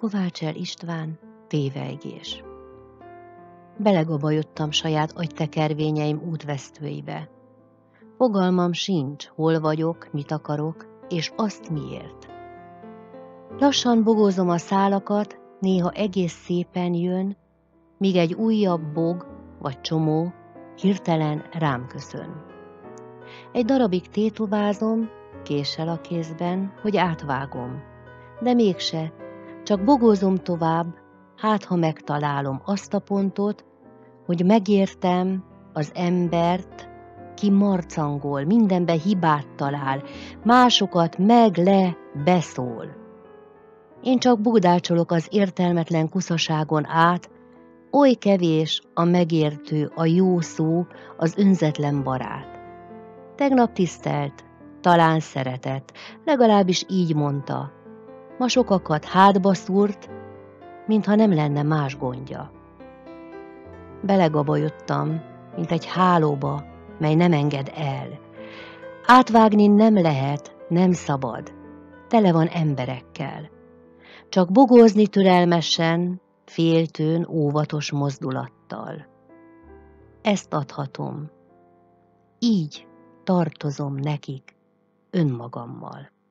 Kovács-el István, tévejgés. Belegabajodtam saját agytekervényeim útvesztőibe. Fogalmam sincs, hol vagyok, mit akarok, és azt miért. Lassan bogózom a szálakat, néha egész szépen jön, míg egy újabb bog vagy csomó hirtelen rám köszön. Egy darabig tétovázom, késsel a kézben, hogy átvágom, de mégse, csak bogózom tovább, hát ha megtalálom azt a pontot, hogy megértem az embert, ki marcangol, mindenbe hibát talál, másokat beszól. Én csak bugdácsolok az értelmetlen kuszaságon át, oly kevés a megértő, a jó szó, az önzetlen barát. Tegnap tisztelt, talán szeretett, legalábbis így mondta. Ma sokakat hátba szúrt, mintha nem lenne más gondja. Belegabajodtam, mint egy hálóba, mely nem enged el. Átvágni nem lehet, nem szabad, tele van emberekkel. Csak bogózni türelmesen, féltőn, óvatos mozdulattal. Ezt adhatom. Így tartozom nekik önmagammal.